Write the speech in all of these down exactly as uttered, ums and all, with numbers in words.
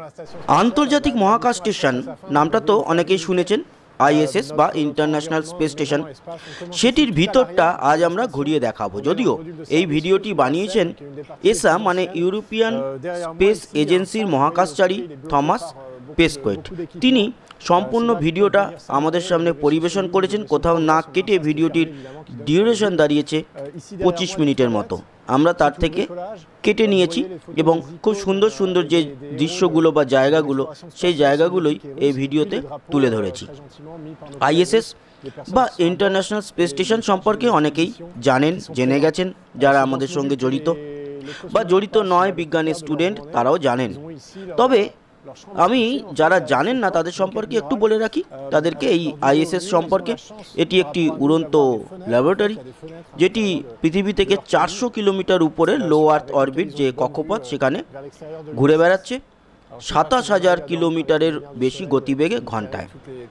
আন্তর্জাতিক মহাকাশ স্টেশন নামটা তো অনেকেই শুনেছেন, আইএসএস বা ইন্টারন্যাশনাল স্পেস স্টেশন। সেটির ভিতরটা আজ আমরা ঘুরিয়ে দেখাবো। যদিও এই ভিডিওটি বানিয়েছেন এসা মানে ইউরোপিয়ান স্পেস এজেন্সির মহাকাশচারী থমাস পেসকোয়েট। তিনি সম্পূর্ণ ভিডিওটা আমাদের সামনে পরিবেশন করেছেন। কোথাও না কেটে ভিডিওটির ডিউরেশন দাঁড়িয়েছে পঁচিশ মিনিটের মতো। আমরা তার থেকে কেটে নিয়েছি এবং খুব সুন্দর সুন্দর যে দৃশ্যগুলো বা জায়গাগুলো, সেই জায়গাগুলোই এই ভিডিওতে তুলে ধরেছি। আইএসএস বা ইন্টারন্যাশনাল স্পেস স্টেশন সম্পর্কে অনেকেই জানেন, জেনে গেছেন। যারা আমাদের সঙ্গে জড়িত বা জড়িত নয় বিজ্ঞানের স্টুডেন্ট, তারাও জানেন। তবে আমি যারা জানেন না তাদের সম্পর্কে একটু বলে রাখি তাদেরকে এই আইএসএস সম্পর্কে। এটি একটি উড়ন্ত ল্যাবরেটরি, যেটি পৃথিবী থেকে চারশো কিলোমিটার উপরে লো আর্থ অরবিট যে কক্ষপথ, সেখানে ঘুরে বেড়াচ্ছে সাতাশ হাজার কিলোমিটারের বেশি গতিবেগে ঘন্টায়।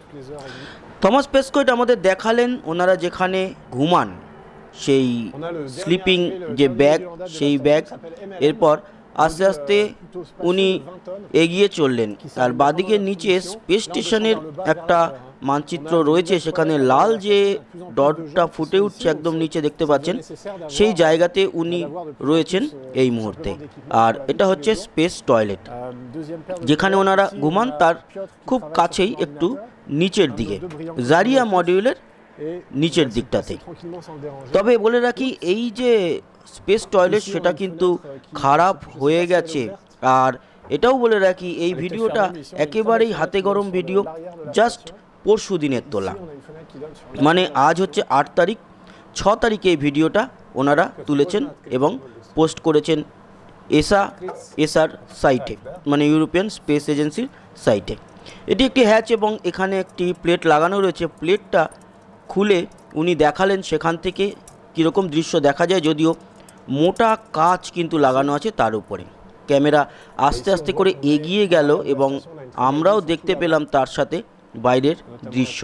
থমাস পেসকোয়েট আমাদের দেখালেন ওনারা যেখানে ঘুমান, সেই স্লিপিং যে ব্যাগ, সেই ব্যাগ। এরপর আস্তে আস্তে উনি এগিয়ে চললেন। আর বাদিকে নিচে স্পেস স্টেশনের একটা মানচিত্র রয়েছে, সেখানে লাল যে ডটটা ফুটে উঠছে একদম নিচে দেখতে পাচ্ছেন, সেই জায়গাতে উনি রয়েছেন এই মুহূর্তে। আর এটা হচ্ছে স্পেস টয়লেট, যেখানে ওনারা ঘুমান তার খুব কাছেই একটু নিচের দিকে, জারিয়া মডিউলের নিচের দিকটাতে। তবে বলে রাখি এই যে স্পেস টয়লেট সেটা কিন্তু খারাপ হয়ে গেছে। আর এটাও বলে রাখি এই ভিডিওটা একেবারেই হাতে গরম ভিডিও, জাস্ট পরশু দিনের তোলা। মানে আজ হচ্ছে আট তারিখ, ছ তারিখে এই ভিডিওটা ওনারা তুলেছেন এবং পোস্ট করেছেন এসা এসার সাইটে, মানে ইউরোপিয়ান স্পেস এজেন্সির সাইটে। এটি একটি হ্যাচ এবং এখানে একটি প্লেট লাগানো রয়েছে। প্লেটটা খুলে উনি দেখালেন সেখান থেকে কীরকম দৃশ্য দেখা যায়। যদিও মোটা কাঁচ কিন্তু লাগানো আছে তার উপরে। ক্যামেরা আস্তে আস্তে করে এগিয়ে গেল এবং আমরাও দেখতে পেলাম তার সাথে বাইরের দৃশ্য।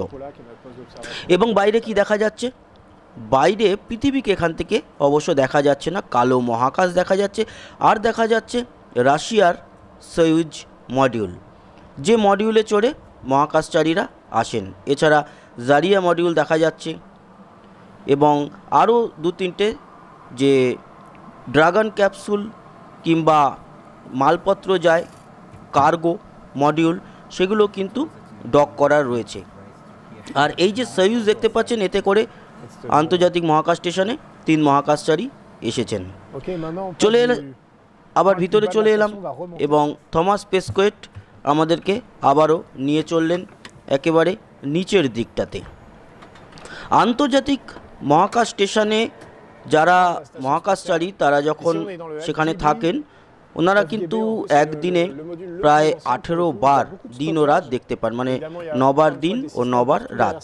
এবং বাইরে কি দেখা যাচ্ছে? বাইরে পৃথিবীকে এখান থেকে অবশ্য দেখা যাচ্ছে না, কালো মহাকাশ দেখা যাচ্ছে। আর দেখা যাচ্ছে রাশিয়ার সয়ুজ মডিউল, যে মডিউলে চড়ে মহাকাশচারীরা আসেন। এছাড়া জারিয়া মডিউল দেখা যাচ্ছে এবং আরও দু তিনটে যে ড্রাগন ক্যাপসুল কিংবা মালপত্র যায়, কার্গো মডিউল, সেগুলো কিন্তু ডক করার রয়েছে। আর এই যে সয়ুজ দেখতে পাচ্ছেন, এতে করে আন্তর্জাতিক মহাকাশ স্টেশনে তিন মহাকাশচারী এসেছেন। চলে এলে আবার ভিতরে চলে এলাম এবং থমাস পেসকোয়েট আমাদেরকে আবারও নিয়ে চললেন একেবারে নিচের দিকটাতে। আন্তর্জাতিক মহাকাশ স্টেশনে যারা মহাকাশচারী তারা যখন সেখানে থাকেন, ওনারা কিন্তু একদিনে প্রায় আঠেরো বার দিন ও রাত দেখতে পান, মানে নবার দিন ও নবার রাত।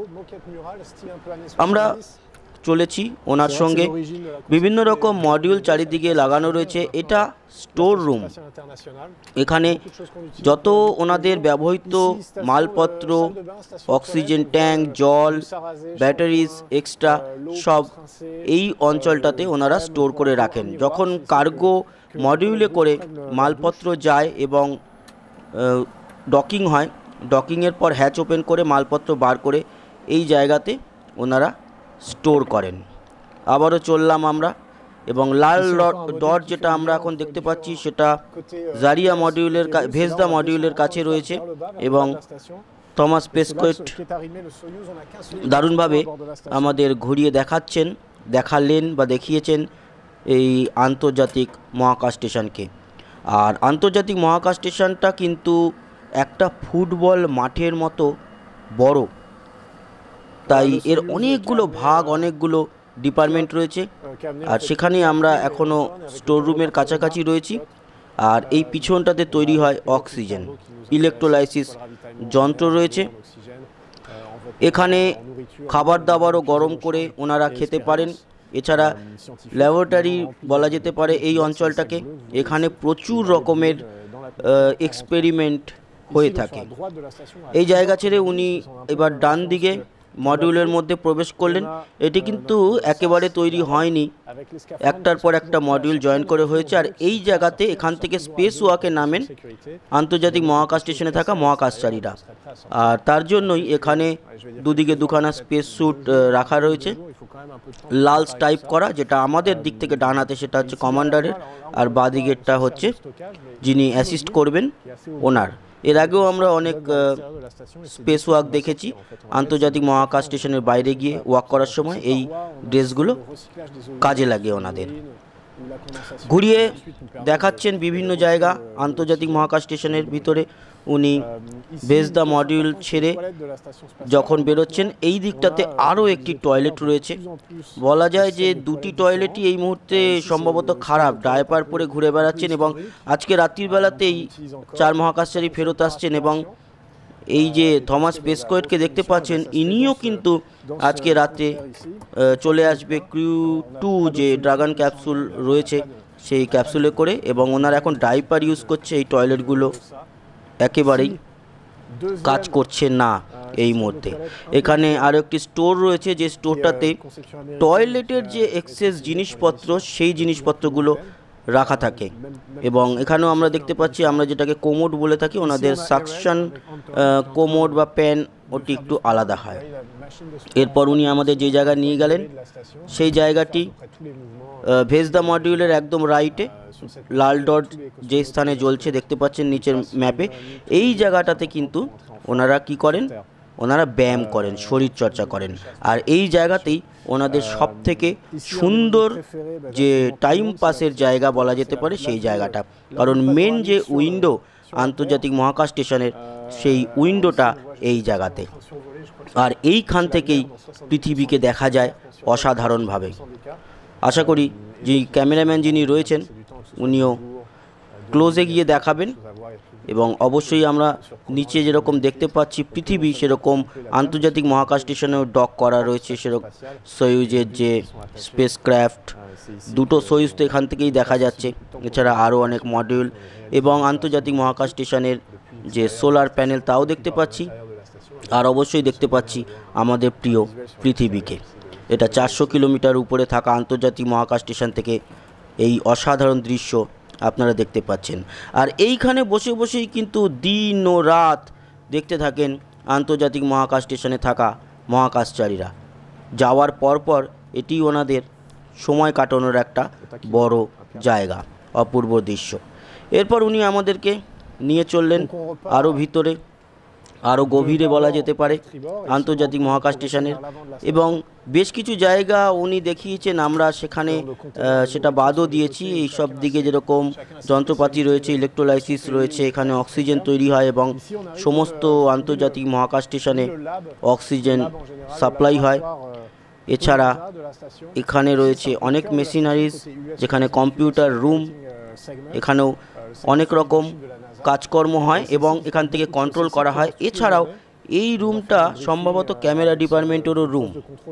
আমরা চলেছি ওনার সঙ্গে। বিভিন্ন রকম মডিউল চারিদিকে লাগানো রয়েছে। এটা স্টোর রুম। এখানে যত ওনাদের ব্যবহৃত মালপত্র, অক্সিজেন ট্যাঙ্ক, জল, ব্যাটারিজ, এক্সট্রা সব এই অঞ্চলটাতে ওনারা স্টোর করে রাখেন। যখন কার্গো মডিউলে করে মালপত্র যায় এবং ডকিং হয়, ডকিংয়ের পর হ্যাচ ওপেন করে মালপত্র বার করে এই জায়গাতে ওনারা স্টোর করেন। আবারও চললাম আমরা এবং লাল ডট যেটা আমরা এখন দেখতে পাচ্ছি সেটা জারিয়া মডিউলের ভেজদা মডিউলের কাছে রয়েছে এবং থমাস পেসকোয়েট দারুণভাবে আমাদের ঘুরিয়ে দেখাচ্ছেন, দেখালেন বা দেখিয়েছেন এই আন্তর্জাতিক মহাকাশ স্টেশনকে। আর আন্তর্জাতিক মহাকাশ স্টেশনটা কিন্তু একটা ফুটবল মাঠের মতো বড়, তাই এর অনেকগুলো ভাগ, অনেকগুলো ডিপার্টমেন্ট রয়েছে। আর সেখানে আমরা এখনও স্টোর রুমের কাছাকাছি রয়েছি। আর এই পিছনটাতে তৈরি হয় অক্সিজেন, ইলেকট্রোলাইসিস যন্ত্র রয়েছে। এখানে খাবার দাবারও গরম করে ওনারা খেতে পারেন। এছাড়া ল্যাবরেটরি বলা যেতে পারে এই অঞ্চলটাকে। এখানে প্রচুর রকমের এক্সপেরিমেন্ট হয়ে থাকে। এই জায়গা ছেড়ে উনি এবার ডান দিকে মডিউলের মধ্যে প্রবেশ করলেন। এটি কিন্তু একেবারে তৈরি হয়নি, একটার পর একটা মডিউল জয়েন করে হয়েছে। আর এই জায়গাতে এখান থেকে স্পেস ওয়াকে নামেন আন্তর্জাতিক মহাকাশ স্টেশনে থাকা মহাকাশচারীরা। আর তার জন্যই এখানে দুদিকে দুখানা স্পেস স্যুট রাখা রয়েছে, লাল স্টাইপ করা, যেটা আমাদের দিক থেকে ডান হাতে সেটা হচ্ছে কমান্ডারের, আর বাঁ দিকেরটা হচ্ছে যিনি অ্যাসিস্ট করবেন ওনার। এর আগেও আমরা অনেক স্পেস ওয়াক দেখেছি আন্তর্জাতিক মহাকাশ স্টেশনের বাইরে গিয়ে ওয়াক করার সময় এই ড্রেসগুলো কাজে লাগে ওনাদের। ঘুরিয়ে দেখাচ্ছেন বিভিন্ন জায়গা আন্তর্জাতিক মহাকাশ স্টেশনের ভিতরে। উনি ভেজদা মডিউল ছেড়ে যখন বেরোচ্ছেন, এই দিকটাতে আরও একটি টয়লেট রয়েছে। বলা যায় যে দুটি টয়লেটই এই মুহূর্তে সম্ভবত খারাপ, ডায়পার পরে ঘুরে বেড়াচ্ছেন। এবং আজকে রাত্রির বেলাতেই চার মহাকাশচারী ফেরত আসছেন এবং এই যে থমাস পেসকোয়েটকে দেখতে পাচ্ছেন, ইনিও কিন্তু আজকে রাতে চলে আসবে ক্রিউ টু যে ড্রাগন ক্যাপসুল রয়েছে সেই ক্যাপসুলে করে। এবং ওনারা এখন ডাইপার ইউজ করছে, এই টয়লেটগুলো একেবারেই কাজ করছে না এই মুহূর্তে। এখানে আরও একটি স্টোর রয়েছে, যে স্টোরটাতে টয়লেটের যে এক্সেস জিনিসপত্র সেই জিনিসপত্রগুলো রাখা থাকে। এবং এখানেও আমরা দেখতে পাচ্ছি, আমরা যেটাকে কোমোড বলে থাকি, ওনাদের সাকশন কোমোড বা প্যান ওটি একটু আলাদা হয়। এরপর উনি আমাদের যে জায়গায় নিয়ে গেলেন সেই জায়গাটি ভেজদা মডিউলের একদম রাইটে লাল ডট যে স্থানে জ্বলছে দেখতে পাচ্ছেন নিচের ম্যাপে, এই জায়গাটাতে কিন্তু ওনারা কি করেন, ওনারা ব্যায়াম করেন, শরীর চর্চা করেন। আর এই জায়গাতেই ওনাদের সব থেকে সুন্দর যে টাইম পাসের জায়গা বলা যেতে পারে সেই জায়গাটা, কারণ মেন যে উইন্ডো আন্তর্জাতিক মহাকাশ স্টেশনের সেই উইন্ডোটা এই জায়গাতে। আর এইখান থেকেই পৃথিবীকে দেখা যায় অসাধারণভাবে। আশা করি যে ক্যামেরাম্যান যিনি রয়েছেন উনিও ক্লোজে গিয়ে দেখাবেন। এবং অবশ্যই আমরা নিচে যেরকম দেখতে পাচ্ছি পৃথিবী, সেরকম আন্তর্জাতিক মহাকাশ স্টেশনেও ডক করা রয়েছে, সেরকম সয়ুজের যে স্পেস ক্রাফট, দুটো সয়ুজ তো এখান থেকেই দেখা যাচ্ছে। এছাড়া আরও অনেক মডিউল এবং আন্তর্জাতিক মহাকাশ স্টেশনের যে সোলার প্যানেল তাও দেখতে পাচ্ছি। আর অবশ্যই দেখতে পাচ্ছি আমাদের প্রিয় পৃথিবীকে। এটা চারশো কিলোমিটার উপরে থাকা আন্তর্জাতিক মহাকাশ স্টেশন থেকে এই অসাধারণ দৃশ্য আপনারা দেখতে পাচ্ছেন। আর এইখানে বসে বসেই কিন্তু দিন ও রাত দেখতে থাকেন আন্তর্জাতিক মহাকাশ স্টেশনে থাকা মহাকাশচারীরা। যাওয়ার পরপর এটি ওনাদের সময় কাটানোর একটা বড় জায়গা, অপূর্ব দৃশ্য। এরপর উনি আমাদেরকে নিয়ে চললেন আরও ভিতরে, আরও গভীরে বলা যেতে পারে আন্তর্জাতিক মহাকাশ স্টেশনের। এবং বেশ কিছু জায়গা উনি দেখিয়েছেন, আমরা সেখানে সেটা বাদও দিয়েছি। এই সব দিকে যেরকম যন্ত্রপাতি রয়েছে, ইলেকট্রোলাইসিস রয়েছে, এখানে অক্সিজেন তৈরি হয় এবং সমস্ত আন্তর্জাতিক মহাকাশ স্টেশনে অক্সিজেন সাপ্লাই হয়। এছাড়া এখানে রয়েছে অনেক মেশিনারিজ, যেখানে কম্পিউটার রুম, এখানেও অনেক রকম কাজকর্ম হয় এবং এখান থেকে কন্ট্রোল করা হয়। এছাড়াও এই রুমটা সম্ভবত ক্যামেরা ডিপার্টমেন্টেরও রুম।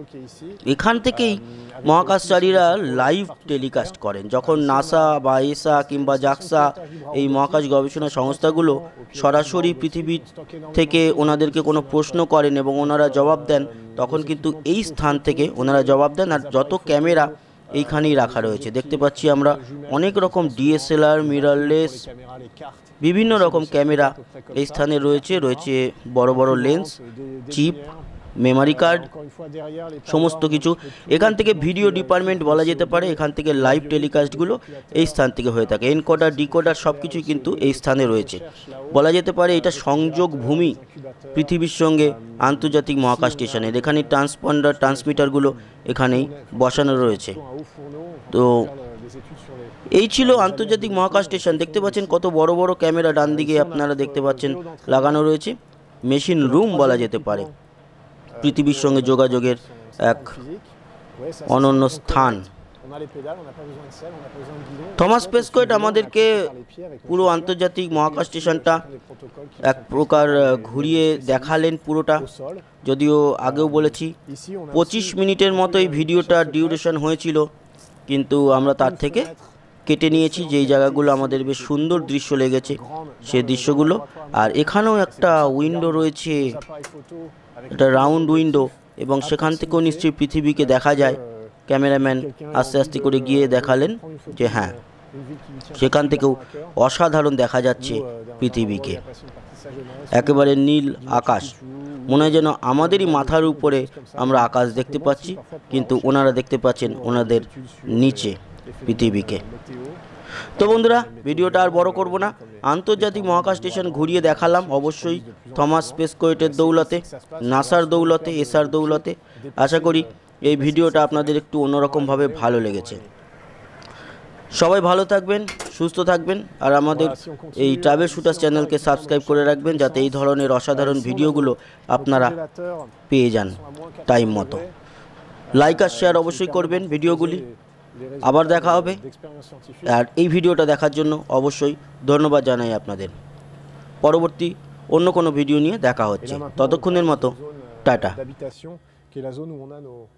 এখান থেকেই মহাকাশচারীরা লাইভ টেলিকাস্ট করেন। যখন নাসা বা এসা কিংবা জাক্সা এই মহাকাশ গবেষণা সংস্থাগুলো সরাসরি পৃথিবী থেকে ওনাদেরকে কোনো প্রশ্ন করেন এবং ওনারা জবাব দেন, তখন কিন্তু এই স্থান থেকে ওনারা জবাব দেন। আর যত ক্যামেরা এইখানেই রাখা রয়েছে দেখতে পাচ্ছি আমরা, অনেক রকম ডিএসএলআর, মিররলেস, বিভিন্ন রকম ক্যামেরা এই স্থানে রয়েছে। রয়েছে বড় বড় লেন্স, চিপ, মেমোরি কার্ড, সমস্ত কিছু। এখান থেকে ভিডিও ডিপার্টমেন্ট বলা যেতে পারে। এখান থেকে লাইভ টেলিকাস্টগুলো এই স্থান থেকে হয়ে থাকে। এনকোডার, ডিকোডার সব কিছুই কিন্তু এই স্থানে রয়েছে। বলা যেতে পারে এটা সংযোগ ভূমি পৃথিবীর সঙ্গে আন্তর্জাতিক মহাকাশ স্টেশনের। এখানে ট্রান্সপন্ডার, ট্রান্সমিটারগুলো এখানেই বসানো রয়েছে। তো এই ছিল আন্তর্জাতিক মহাকাশ স্টেশন। দেখতে পাচ্ছেন কত বড় বড় ক্যামেরা ডান দিকে আপনারা দেখতে পাচ্ছেন লাগানো রয়েছে। মেশিন রুম বলা যেতে পারে, পৃথিবীর সঙ্গে যোগাযোগের এক অনন্য স্থান। থমাস পেসকোয়েট আমাদেরকে পুরো আন্তর্জাতিক মহাকাশ স্টেশনটা এক প্রকার ঘুরিয়ে দেখালেন পুরোটা। যদিও আগেও বলেছি পঁচিশ মিনিটের মতো এই ভিডিওটা ডিউরেশন হয়েছিল, কিন্তু আমরা তার থেকে কেটে নিয়েছি যেই জায়গাগুলো আমাদের বেশ সুন্দর দৃশ্য লেগেছে সেই দৃশ্যগুলো। আর এখানেও একটা উইন্ডো রয়েছে, একটা রাউন্ড উইন্ডো। এবং সেখান থেকেও নিশ্চয়ই পৃথিবীকে দেখা যায়। ক্যামেরাম্যান আস্তে আস্তে করে গিয়ে দেখালেন যে হ্যাঁ, সেখান থেকেও অসাধারণ দেখা যাচ্ছে পৃথিবীকে। একেবারে নীল আকাশ, মনে হয় যেন আমাদেরই মাথার উপরে আমরা আকাশ দেখতে পাচ্ছি, কিন্তু ওনারা দেখতে পাচ্ছেন ওনাদের নিচে পৃথিবীকে। তো বন্ধুরা, ভিডিওটা আর বড় করব না, আন্তর্জাতিক মহাকাশ স্টেশন ঘুরিয়ে দেখালাম অবশ্যই থমাস স্পেস কোয়েটের দৌলতে, নাসার দৌলতে, এসার দৌলতে। আশা করি এই ভিডিওটা আপনাদের একটু অন্যরকমভাবে ভালো লেগেছে। সবাই ভালো থাকবেন, সুস্থ থাকবেন, আর আমাদের এই ট্রাভেল শুটার্স চ্যানেলকে সাবস্ক্রাইব করে রাখবেন, যাতে এই ধরনের অসাধারণ ভিডিওগুলো আপনারা পেয়ে যান টাইম মতো। লাইক আর শেয়ার অবশ্যই করবেন ভিডিওগুলি। আবার দেখা হবে, আর এই ভিডিওটা দেখার জন্য অবশ্যই ধন্যবাদ জানাই আপনাদের। পরবর্তী অন্য কোনো ভিডিও নিয়ে দেখা হচ্ছে, ততক্ষণের মতো টাটা।